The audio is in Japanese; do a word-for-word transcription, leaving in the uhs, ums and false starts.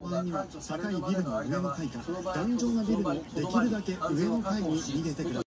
場合には高いビルの上の階か頑丈なビルのできるだけ上の階に逃げてください。